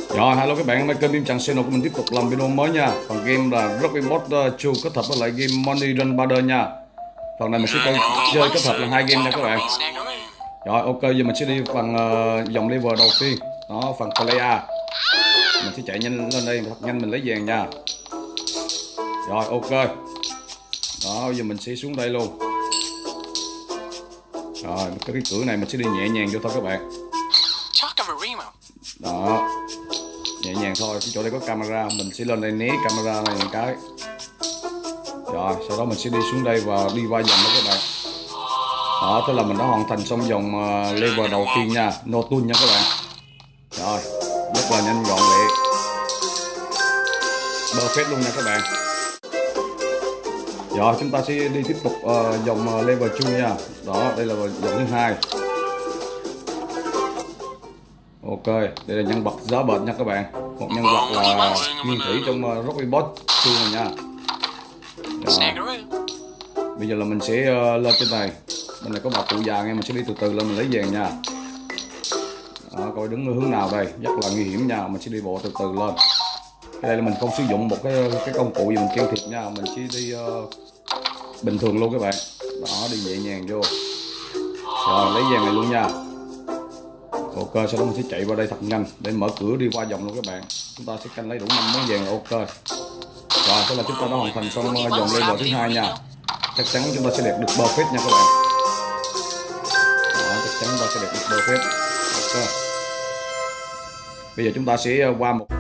Rồi, hello các bạn, hôm nay kênh biromtranchannel của mình tiếp tục làm video mới nha. Phần game là Robbery Bob kết hợp với lại game Money Run Border nha. Phần này mình sẽ chơi kết hợp là hai game nha các bạn. Rồi, ok, giờ mình sẽ đi phần dòng level đầu tiên. Đó, phần player. Mình sẽ chạy nhanh lên đây, thật nhanh mình lấy vàng nha. Rồi, ok. Đó, giờ mình sẽ xuống đây luôn. Rồi, cái cửa này mình sẽ đi nhẹ nhàng vô thôi các bạn. Đó, nhẹ nhàng thôi, cái chỗ đây có camera, mình sẽ lên đây né camera này một cái. Rồi, sau đó mình sẽ đi xuống đây và đi qua vòng đó các bạn. Đó, thế là mình đã hoàn thành xong vòng level đầu tiên nha, no tool nha các bạn. Rồi, rất là nhanh gọn lẹ, perfect luôn nha các bạn. Rồi, chúng ta sẽ đi tiếp tục vòng level 2 nha. Đó, đây là vòng thứ hai. Ok, đây là nhân vật giá bệt nha các bạn. Một nhân vật là nguyên thủy trong Robbery Bob này nha. Rồi. Bây giờ là mình sẽ lên trên này. Bên này có bà cụ già nghe, mình sẽ đi từ từ lên mình lấy vàng nha. Đó, coi đứng ở hướng nào đây, rất là nguy hiểm nha, mình sẽ đi bộ từ từ lên. Cái đây là mình không sử dụng một cái công cụ gì mình can thiệp nha, mình chỉ đi bình thường luôn các bạn. Đó, đi nhẹ nhàng vô. Rồi, lấy vàng này luôn nha. Ok, sau đó mình sẽ chạy qua đây thật nhanh để mở cửa đi qua vòng luôn các bạn. Chúng ta sẽ canh lấy đủ 5 món vàng là ok. Rồi, thế là chúng ta đã hoàn thành xong vòng level thứ hai nha. Chắc chắn chúng ta sẽ đạt được perfect nha các bạn. Đó, chắc chắn chúng ta sẽ đạt được perfect. Ok. Bây giờ chúng ta sẽ qua một